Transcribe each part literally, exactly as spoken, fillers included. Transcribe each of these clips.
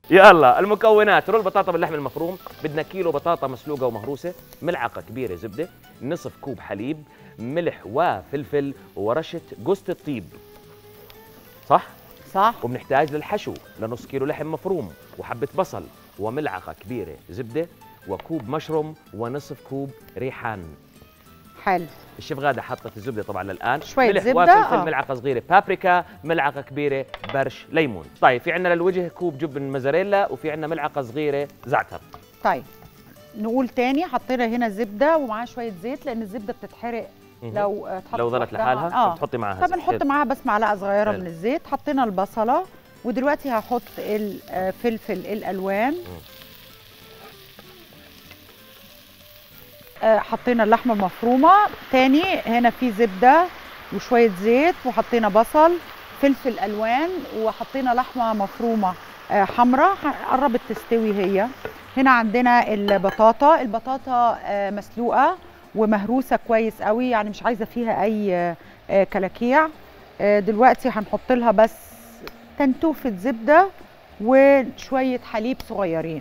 يلا المكونات: رول بطاطا باللحم المفروم، بدنا كيلو بطاطا مسلوقه ومهروسه، ملعقه كبيره زبده، نصف كوب حليب، ملح وفلفل ورشه جوز الطيب. صح؟ صح. وبنحتاج للحشو لنص كيلو لحم مفروم وحبه بصل وملعقه كبيره زبده وكوب مشروم ونصف كوب ريحان. حلو. الشيف غاده حطت الزبده طبعا للان، شويه ملح زبده، وفلفل، آه. ملعقه صغيره بابريكا، ملعقه كبيره برش ليمون. طيب في عندنا للوجه كوب جبن موزاريلا، وفي عندنا ملعقه صغيره زعتر. طيب نقول تاني، حطينا هنا زبده ومعاها شويه زيت لان الزبده بتتحرق لو اتحطت لو ظلت لحالها. اه بتحطي معاها فبنحط زيت. معاها بس معلقه صغيره حلو. من الزيت. حطينا البصله ودلوقتي هحط الفلفل الالوان. آه حطينا اللحمه المفرومه تاني، هنا في زبده وشويه زيت، وحطينا بصل فلفل الوان، وحطينا لحمه مفرومه آه حمراء قربت تستوي هي. هنا عندنا البطاطا، البطاطا آه مسلوقه ومهروسه كويس قوي، يعني مش عايزه فيها اي آه كلاكيع. آه دلوقتي هنحط لها بس تنتوفه زبده وشويه حليب صغيرين،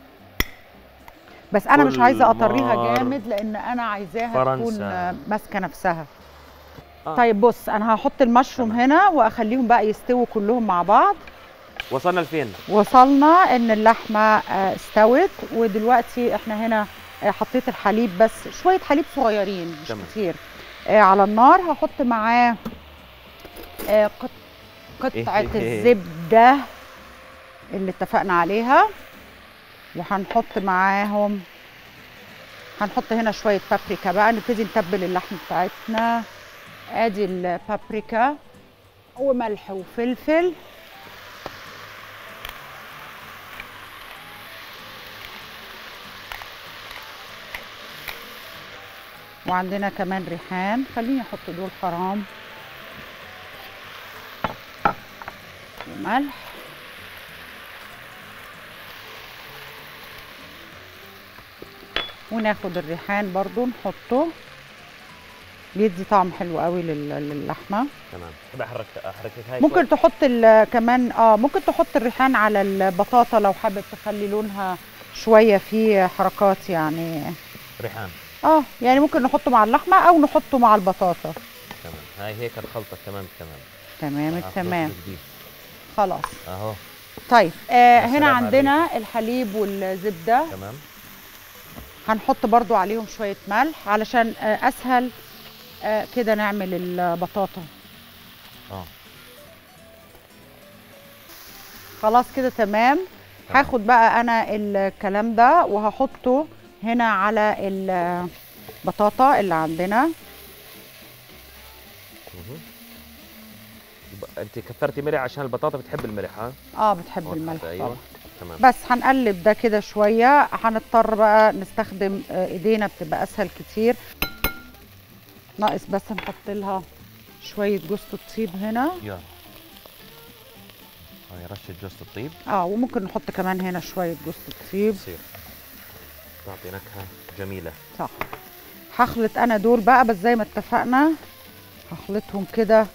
بس انا مش عايزه اطريها جامد لان انا عايزاها تكون ماسكه نفسها. آه. طيب بص، انا هحط المشروم تمام. هنا واخليهم بقى يستووا كلهم مع بعض. وصلنا لفين؟ وصلنا ان اللحمه استوت، ودلوقتي احنا هنا حطيت الحليب بس شويه حليب صغيرين مش تمام. كتير. على النار هحط معاه قطعه الزبده اللي اتفقنا عليها، وهنحط معاهم هنحط هنا شويه بابريكا بقى. نبتدي نتبل اللحم بتاعتنا. ادي البابريكا وملح وفلفل، وعندنا كمان ريحان، خليني احط دول حرام، وملح، وناخد الريحان برضو نحطه، بيدي طعم حلو قوي للحمه. تمام. كده احرك احرك هاي. ممكن تحط كمان اه ممكن تحط الريحان على البطاطا لو حابب تخلي لونها شويه فيه حركات يعني. ريحان اه يعني ممكن نحطه مع اللحمه او نحطه مع البطاطا. تمام. هاي هيك الخلطه تمام تمام تمام التمام. خلاص اهو. طيب آه هنا عندنا عليك. الحليب والزبده تمام. هنحط برضو عليهم شويه ملح علشان آه اسهل آه كده نعمل البطاطا. اه خلاص كده تمام. هاخد بقى انا الكلام ده وهحطه هنا على البطاطا اللي عندنا. انت كثرتي ملح عشان البطاطا بتحب الملح. ها اه بتحب الملح. ايوه تمام. بس هنقلب ده كده شويه، هنضطر بقى نستخدم ايدينا بتبقى اسهل كتير. ناقص بس نحط لها شويه جوز الطيب هنا. يلا هاي رشه جوز الطيب. اه وممكن نحط كمان هنا شويه جوز الطيب، تصير تعطي نكهه جميله. صح. هخلط انا دول بقى بس زي ما اتفقنا هخلطهم كده.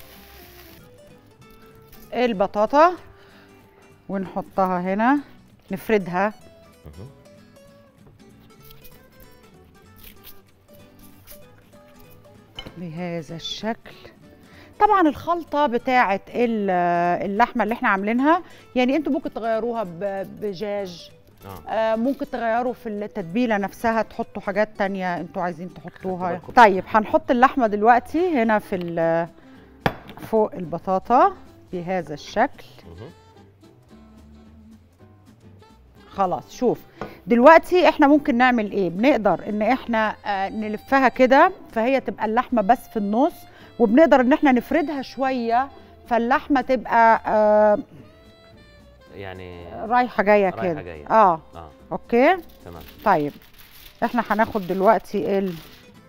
البطاطا ونحطها هنا نفردها. بهذا الشكل. طبعا الخلطه بتاعه اللحمه اللي احنا عاملينها يعني انتوا ممكن تغيروها بدجاج، آه ممكن تغيروا في التتبيله نفسها، تحطوا حاجات تانية انتوا عايزين تحطوها. طيب هنحط اللحمه دلوقتي هنا في فوق البطاطا بهذا الشكل. خلاص شوف دلوقتي احنا ممكن نعمل ايه. بنقدر ان احنا آه نلفها كده فهي تبقى اللحمه بس في النص، وبنقدر ان احنا نفردها شويه فاللحمه تبقى آه يعني رايحه جايه كده. رايحه جايه. اه, آه. اوكي تمام. طيب احنا هناخد دلوقتي ال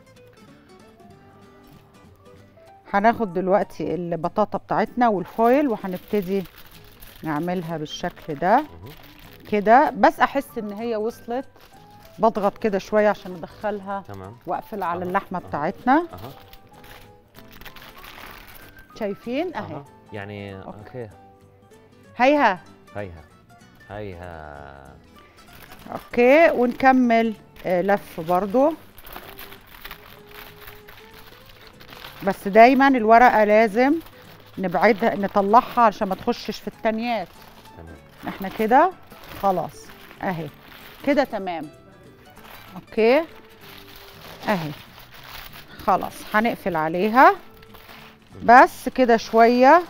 هناخد دلوقتي البطاطا بتاعتنا والفويل وهنبتدي نعملها بالشكل ده كده، بس احس ان هي وصلت بضغط كده شويه عشان ادخلها. تمام. واقفل على أه. اللحمه أه. بتاعتنا. اها شايفين اهي. أه. يعني اوكي, أوكي. هيها هيها هيها. اوكي، ونكمل آه، لف برضو. بس دايما الورقه لازم نبعدها نطلعها علشان ما تخشش في التانيات. تمام. احنا كده خلاص اهي كده تمام. اوكي اهي خلاص هنقفل عليها بس كده شويه.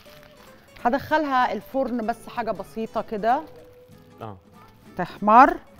هدخلها الفرن بس حاجه بسيطه كده اه تحمر.